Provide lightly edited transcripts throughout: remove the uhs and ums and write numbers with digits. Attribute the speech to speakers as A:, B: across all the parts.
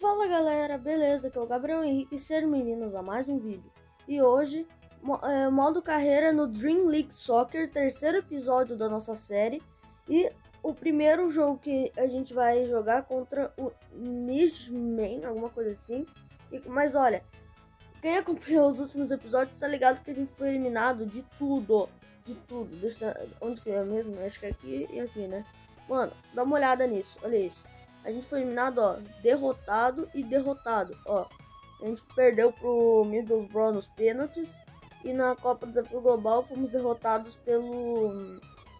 A: Fala galera, beleza? Aqui é o Gabriel Henrique, sejam bem-vindos a mais um vídeo. E hoje, modo carreira no Dream League Soccer, terceiro episódio da nossa série. E o primeiro jogo que a gente vai jogar contra o Nijmegen, alguma coisa assim. Mas olha, quem acompanhou os últimos episódios tá ligado que a gente foi eliminado de tudo. De tudo. Onde que é mesmo? Acho que é aqui e aqui, né? Mano, dá uma olhada nisso, olha isso. A gente foi eliminado, ó, derrotado e derrotado, ó. A gente perdeu pro Middlesbrough nos pênaltis. E na Copa do Desafio Global fomos derrotados pelo...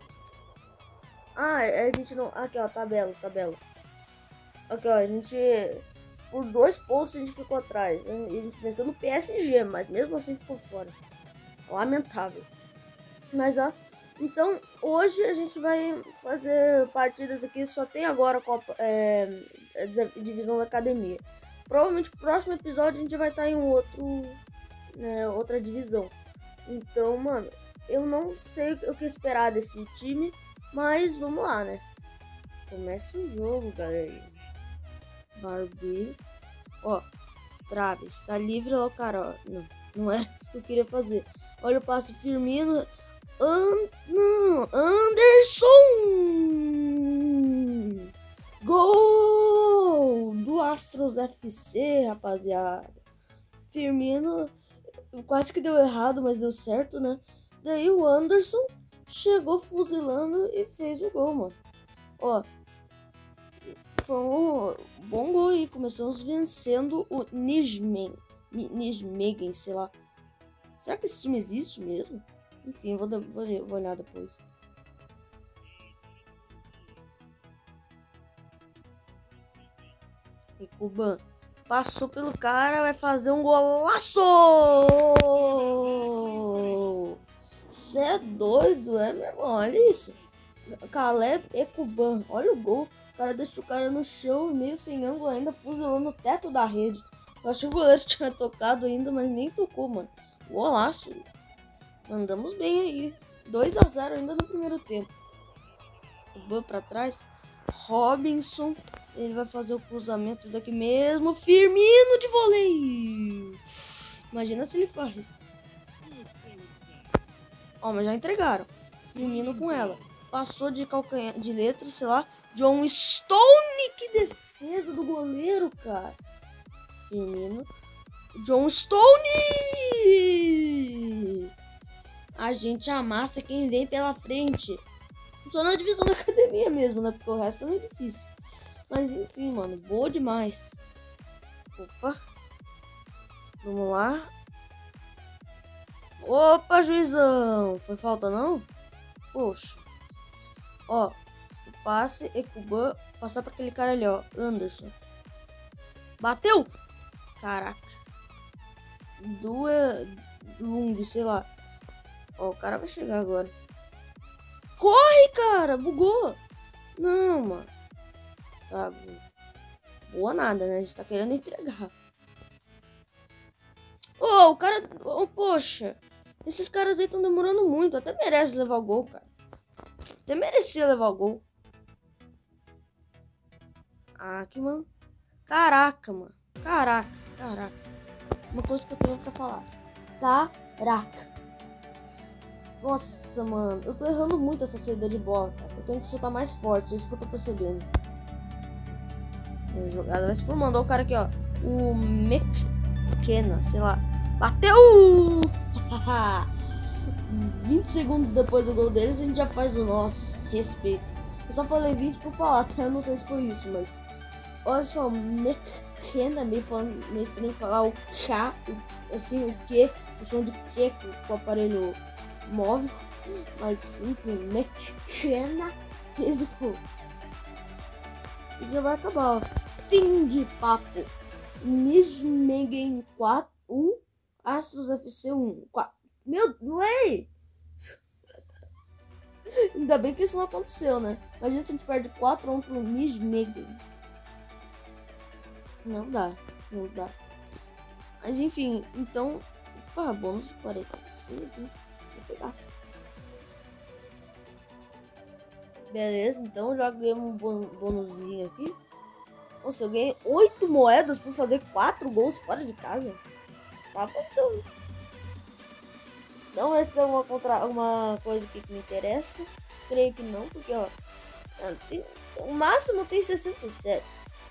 A: a gente não... Aqui, ó, tabela. Aqui, ó, a gente... Por 2 pontos a gente ficou atrás. A gente venceu no PSG, mas mesmo assim ficou fora. Lamentável. Mas, ó... Então, hoje a gente vai fazer partidas aqui, só tem agora a Copa, divisão da academia. Provavelmente no próximo episódio a gente vai estar em outra divisão. Então, mano, eu não sei o que esperar desse time, mas vamos lá, né? Começa o jogo, galera. Barbie. Ó, Traves, tá livre lá o cara, ó. Não é isso que eu queria fazer. Olha o passe Firmino. Anderson! Gol do Astros FC, rapaziada. Firmino quase que deu errado, mas deu certo, né? Daí o Anderson chegou fuzilando e fez o gol, mano. Ó, foi um bom gol aí. Começamos vencendo o Nijmegen, sei lá. Será que esse time existe mesmo? Enfim, vou olhar depois. E Kuban passou pelo cara, vai fazer um golaço! Cê é doido, meu irmão? Olha isso. Caleb e Kuban, olha o gol. O cara deixou o cara no chão, meio sem ângulo ainda, fuzilou no teto da rede. Eu achei que o goleiro tinha tocado ainda, mas nem tocou, mano. Golaço. Andamos bem aí. 2-0 ainda no primeiro tempo. O Ban pra trás. Robinson. Ele vai fazer o cruzamento daqui mesmo. Firmino de voleio. Imagina se ele faz. Ó, mas já entregaram. Firmino com ela. Passou de calcanhar, de letra, sei lá. John Stone. Que defesa do goleiro, cara. Firmino. John Stone. A gente amassa quem vem pela frente. Só na divisão da academia mesmo, né? Porque o resto é meio difícil. Mas enfim, mano. Boa demais. Opa. Vamos lá. Opa, juizão. Foi falta, não? Poxa. Ó. O passe. Ekuban. Passar pra aquele cara ali, ó. Anderson. Bateu. Caraca. Lung, sei lá. Ó, o cara vai chegar agora. Corre, cara! Bugou! Não, mano. Tá. Boa nada, né? A gente tá querendo entregar. Ô, o cara... Oh, poxa. Esses caras aí estão demorando muito. Até merece levar o gol, cara. Até merecia levar o gol. Ah, que mano. Caraca, mano. Caraca. Uma coisa que eu tenho pra falar. Caraca. Nossa, mano, eu tô errando muito essa saída de bola, cara. Eu tenho que chutar mais forte, é isso que eu tô percebendo. A jogada vai se formando. Olha o cara aqui, ó. O McKenna, sei lá. Bateu! 20 segundos depois do gol deles, a gente já faz o nosso. Respeito. Eu só falei 20 por falar, tá? Eu não sei se foi isso, mas... Olha só, o McKenna meio estranho falar o K, assim, o Q, o som de Q com o aparelho móvel, mas enfim, McKenna fez o gol. E já vai acabar, ó. Fim de papo. Nijmegen 4-1, Astros FC 1. Meu, não é? Ainda bem que isso não aconteceu, né? Imagina se a gente perde 4-1 pro Nijmegen. Não dá. Mas enfim, então, opa, bônus de 46, hein? Vou pegar. Beleza, então já ganhei um bônusinho aqui. Nossa, eu ganhei 8 moedas por fazer 4 gols fora de casa. Tá contando. Não, essa é uma coisa que me interessa. Creio que não, porque ó, o máximo tem 67.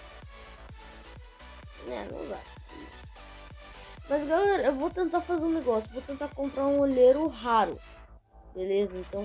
A: Não dá. Mas galera, eu vou tentar fazer um negócio. Vou tentar comprar um olheiro raro. Beleza, então.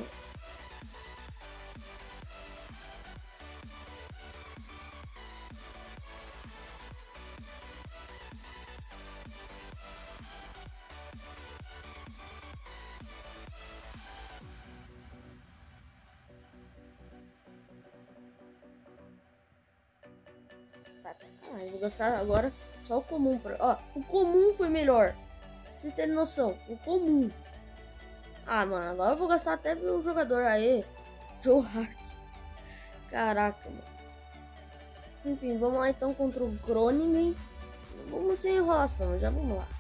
A: Vou gastar agora só o comum. Ó, o comum foi melhor. Pra vocês terem noção. O comum. Ah, mano, agora eu vou gastar até o jogador aí. Joe Hart. Caraca, mano. Enfim, vamos lá então contra o Groningen. Vamos sem enrolação, já vamos lá.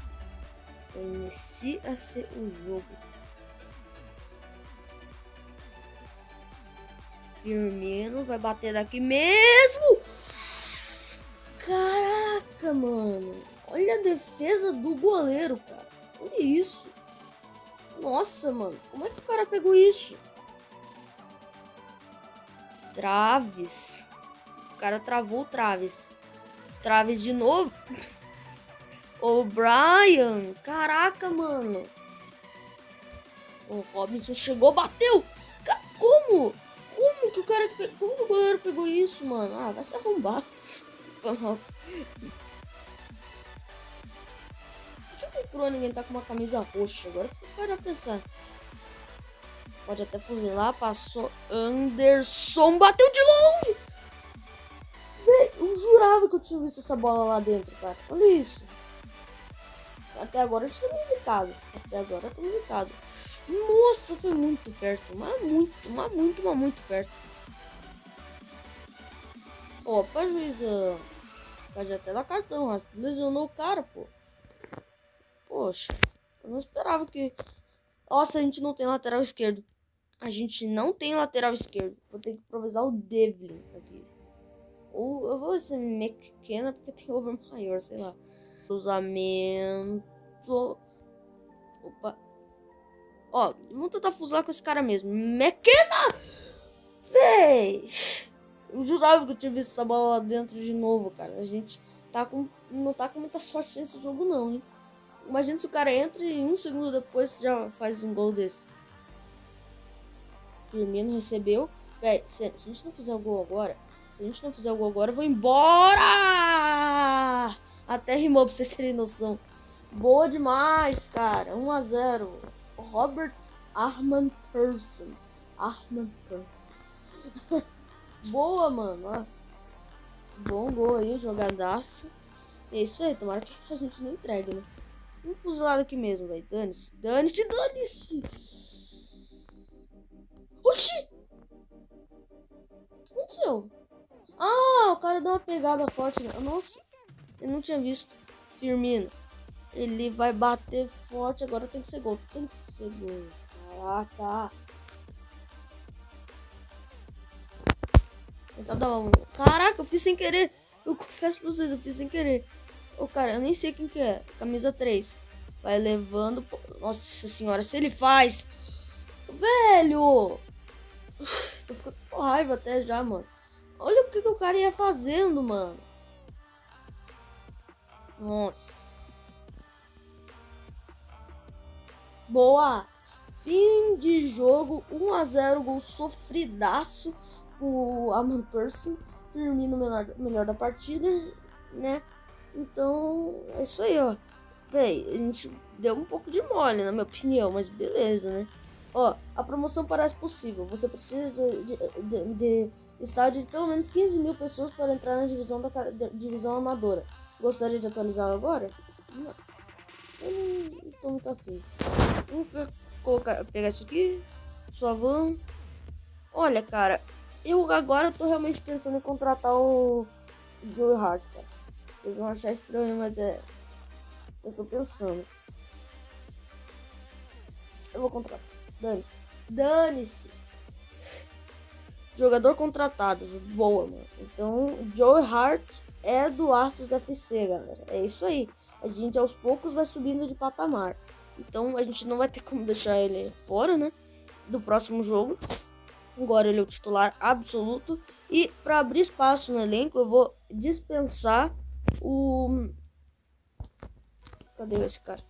A: Inicia-se o jogo. Firmino vai bater daqui mesmo. Caraca, mano. Olha a defesa do goleiro, cara. Olha isso. Nossa, mano. Como é que o cara pegou isso? Traves. O cara travou o Traves. Traves de novo. O Brian. Caraca, mano. O Robinson chegou, bateu. Como? Como que o cara... Como que o goleiro pegou isso, mano? Ah, vai se arrombar. Por que o Groningen tá com uma camisa roxa? Agora eu quero pensar. Pode até fuzilar. Passou Anderson. Bateu de longe. Véi, eu jurava que eu tinha visto essa bola lá dentro, cara. Olha isso. Até agora eu estou zicado. Até agora eu tô zicado. Nossa, foi muito perto. Mas muito perto. Opa, juíza. Pode até dar cartão. Lesionou o cara, pô. Poxa. Eu não esperava que... Nossa, a gente não tem lateral esquerdo. A gente não tem lateral esquerdo. Vou ter que improvisar o Devlin aqui. Ou eu vou ser McKenna porque tem over maior, sei lá. Cruzamento. Opa. Ó, vamos tentar fuzilar com esse cara mesmo. McKenna! Véi! Eu jurava que eu tinha visto essa bola lá dentro de novo, cara. A gente não tá com muita sorte nesse jogo, não, hein? Imagina se o cara entra e 1 segundo depois já faz um gol desse. Firmino recebeu. Véi, se a gente não fizer o gol agora... eu vou embora! Até rimou pra vocês terem noção. Boa demais, cara. 1-0. Robert Arman Persson. Boa, mano. Ó. Bom gol aí, jogadaço. É isso aí, tomara que a gente não entregue, né? Um fuzilado aqui mesmo, velho. Dane-se. Oxi! O que aconteceu? Ah, o cara deu uma pegada forte. Né? Nossa, eu não tinha visto. Firmino. Ele vai bater forte. Agora tem que ser gol. Caraca. Tentar dar um... Caraca, eu fiz sem querer. Eu confesso pra vocês, eu fiz sem querer. Ô, cara, eu nem sei quem que é. Camisa 3. Vai levando... Nossa senhora, se ele faz... Velho! Tô ficando com raiva até já, mano. Olha o que o cara ia fazendo, mano. Nossa. Boa. Fim de jogo. 1-0. Gol sofridaço. O Arman Persson. Firmino melhor da partida, né? Então, é isso aí, ó. Véi, a gente deu um pouco de mole, na minha opinião, mas beleza, né? Ó, a promoção parece possível. Você precisa de estádio de pelo menos 15 mil pessoas para entrar na divisão amadora. Gostaria de atualizá-la agora? Não. Eu não tô muito afim. Vou pegar isso aqui. Suavão. Olha, cara. Eu agora tô realmente pensando em contratar o Joe Hart, cara. Vocês vão achar estranho, mas é... Eu tô pensando. Eu vou contratar. Dane-se. Jogador contratado. Boa, mano. Então, Joe Hart é do Astros FC, galera. É isso aí. A gente aos poucos vai subindo de patamar. Então, a gente não vai ter como deixar ele fora, né? Do próximo jogo. Agora ele é o titular absoluto. E para abrir espaço no elenco, eu vou dispensar o... Cadê esse cara?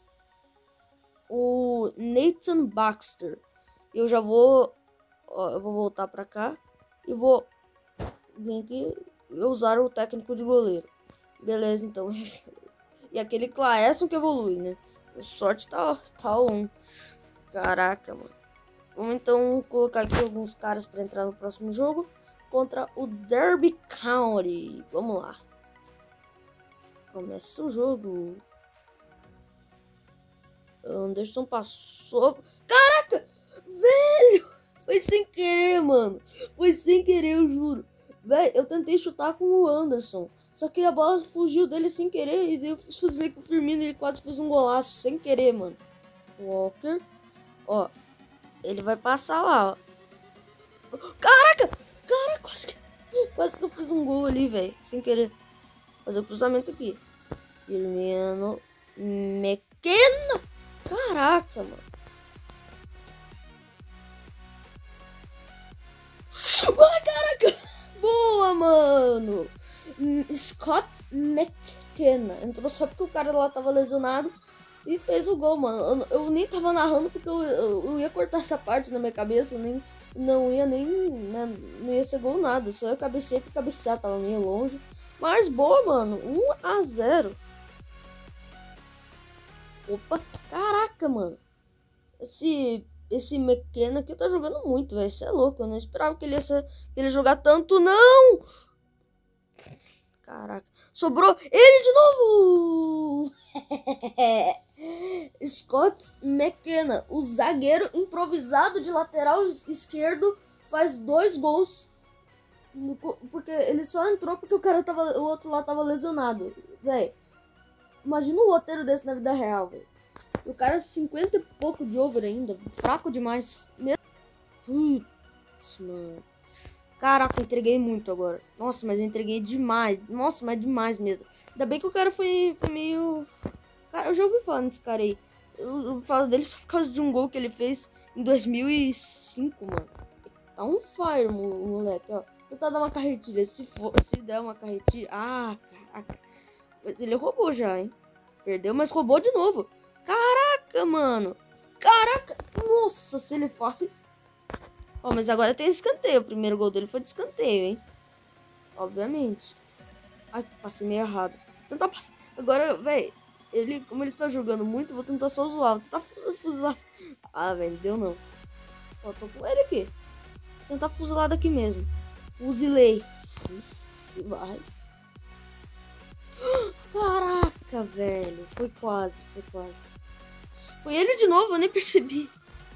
A: O Nathan Baxter. Eu já vou... eu vou voltar para cá. E vou vir aqui e usar o técnico de goleiro. Beleza, então. E aquele Claesson que evolui, né? A sorte tá on. Caraca, mano. Vamos então colocar aqui alguns caras para entrar no próximo jogo contra o Derby County. Vamos lá. Começa o jogo. Anderson passou. Caraca! Velho! Foi sem querer, mano. Foi sem querer, eu juro. Velho, eu tentei chutar com o Anderson. Só que a bola fugiu dele sem querer. E eu fuzilei com o Firmino e ele quase fez um golaço. Sem querer, mano. Walker. Ó. Ele vai passar lá, ó. Caraca! Cara, quase que eu fiz um gol ali, velho. Sem querer. Fazer o cruzamento aqui. Firmino. McKenna. Caraca, mano. Ai, caraca! Boa, mano! Scott McKenna. Entrou só porque o cara lá tava lesionado. E fez o gol, mano. Eu nem tava narrando porque eu ia cortar essa parte na minha cabeça. Não ia ser gol nada. Só eu cabecei porque cabecear tava meio longe. Mas boa, mano. 1-0. Opa, caraca, mano. Esse McKenna aqui tá jogando muito, velho. Isso é louco. Eu não esperava que ele ia jogar tanto, não! Caraca. Sobrou ele de novo! Scott McKenna, o zagueiro improvisado de lateral esquerdo, faz 2 gols. Porque ele só entrou porque o outro lá tava lesionado. Véi, imagina um roteiro desse na vida real, velho. O cara 50 e pouco de over ainda. Fraco demais. Putz, mano. Caraca, eu entreguei muito agora. Nossa, mas eu entreguei demais. Nossa, mas demais mesmo. Ainda bem que o cara foi meio... Cara, eu já ouvi falar nesse cara aí. Eu falo dele só por causa de um gol que ele fez em 2005, mano. Tá um fire, moleque, ó. Tentar dar uma carretilha. Se der uma carretilha... Ah, caraca. Mas ele roubou já, hein. Perdeu, mas roubou de novo. Caraca, mano. Caraca. Nossa, se ele faz... Ó, mas agora tem escanteio. O primeiro gol dele foi de escanteio, hein. Obviamente. Ai, passei meio errado. Vou tentar passar... Agora, velho... Como ele tá jogando muito, vou tentar só zoar. Vou tentar fuzilar. Ah, velho, deu não. Ó, tô com ele aqui. Vou tentar fuzilar daqui mesmo. Fuzilei. Se vai. Caraca, velho. Foi quase. Foi ele de novo, eu nem percebi.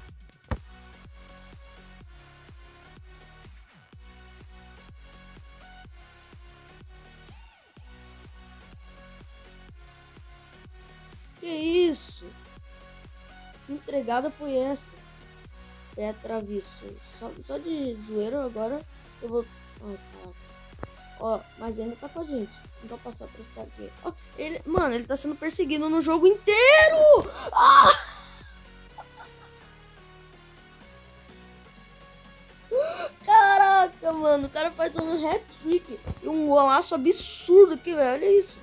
A: Que isso? Que entregada foi essa? É travisso. Só de zoeira agora eu vou... Ai, caraca. Ó, mas ainda tá com a gente. Vou tentar passar pra esse cara aqui. Ó, mano, ele tá sendo perseguido no jogo inteiro! Ah! Caraca, mano. O cara faz um hat-trick e um golaço absurdo aqui, velho. Olha isso.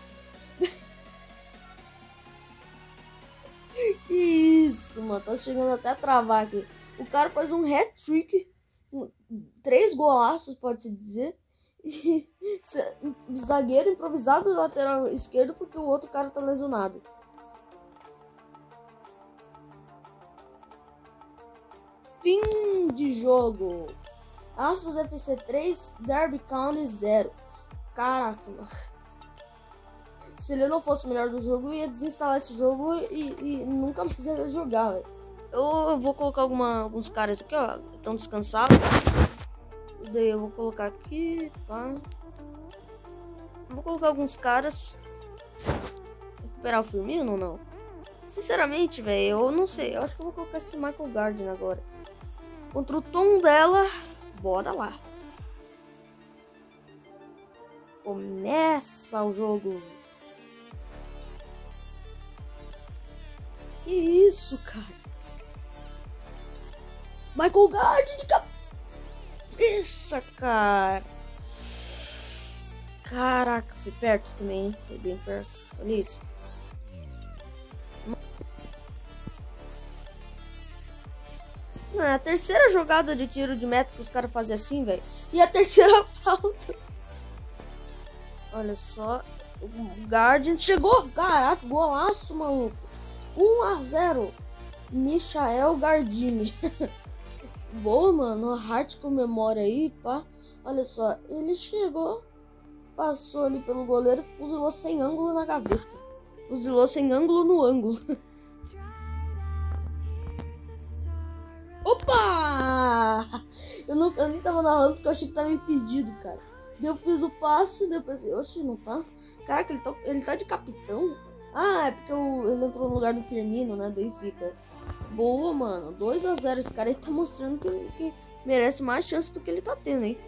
A: Isso, mano, tá chegando até a travar aqui. O cara faz um hat-trick, 3 golaços, pode-se dizer. E zagueiro improvisado do lateral esquerdo porque o outro cara tá lesionado. Fim de jogo. Astros FC 3, Derby County 0. Caraca, mano. Se ele não fosse o melhor do jogo, eu ia desinstalar esse jogo e nunca mais ia jogar, velho. Eu vou colocar alguns caras aqui, ó. Estão descansados. Daí eu vou colocar aqui, tá? Vou colocar alguns caras. Recuperar o Firmino ou não? Sinceramente, velho, eu não sei. Eu acho que eu vou colocar esse Michael Gardner agora. Contra o Tom dela. bora lá. Começa o jogo. Que isso, cara? Michael Gard de cabeça, cara. Caraca, foi perto também, hein? Foi bem perto. Olha isso. Não, é a terceira jogada de tiro de meta que os caras fazem assim, velho. E a terceira falta. Olha só. O Guardian chegou. Caraca, golaço, maluco. 1-0. Michael Gardini. Boa, mano. A Hart comemora aí, pá. Olha só. Ele chegou. Passou ali pelo goleiro e fuzilou sem ângulo na gaveta. Fuzilou sem ângulo no ângulo. Opa! Eu nem tava narrando porque eu achei que tava impedido, cara. Daí eu fiz o passe, daí eu pensei, oxe, não tá? Caraca, ele tá de capitão? Ah, é porque ele entrou no lugar do Firmino, né? Daí fica. Boa, mano. 2-0. Esse cara aí tá mostrando que merece mais chance do que ele tá tendo, hein?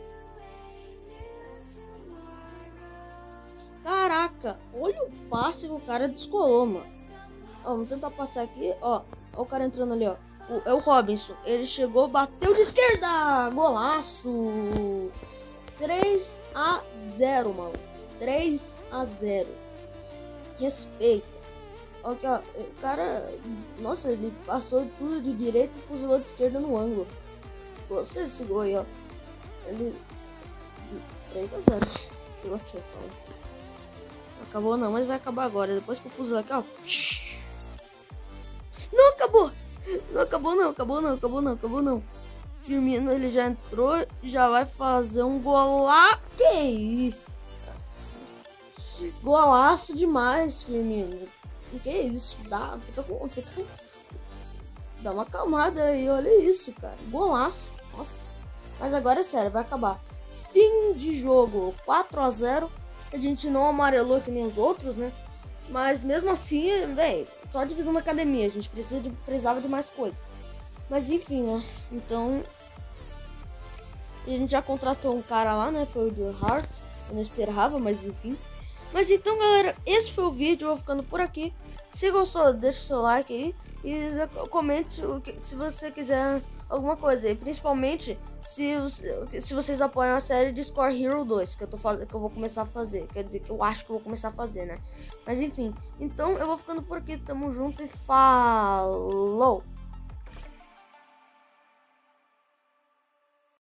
A: Caraca, olha o passe que o cara descolou, mano. Ó, vamos tentar passar aqui, ó. Ó o cara entrando ali, ó. É o Robinson. Ele chegou, bateu de esquerda. Golaço. 3-0, mano. 3-0. Respeita. Aqui, ó. O cara... Nossa, ele passou tudo de direita e fuzilou de esquerda no ângulo. Gostei desse gol aí, ó. Ele... 3-0. Aqui, ó. Acabou não, mas vai acabar agora. Depois que eu fuzilo aqui, ó. Não acabou! Não acabou não. Firmino, ele já entrou, já vai fazer um golaço. Que isso? Golaço demais, Firmino. Que isso? Dá uma acalmada aí, olha isso, cara. Golaço. Nossa. Mas agora é sério, vai acabar. Fim de jogo, 4-0. A gente não amarelou que nem os outros, né? Mas mesmo assim, velho, só a divisão da academia. A gente precisava de mais coisa. Mas enfim, né? Então, a gente já contratou um cara lá, né? Foi o Joe Hart. Eu não esperava, mas enfim. Mas então, galera, esse foi o vídeo. Eu vou ficando por aqui. Se gostou, deixa o seu like aí. E comente se você quiser alguma coisa. E principalmente se vocês apoiam a série de Score Hero 2, que eu vou começar a fazer. Quer dizer, que eu acho que eu vou começar a fazer, né? Mas enfim. Então, eu vou ficando por aqui. Tamo junto e falou!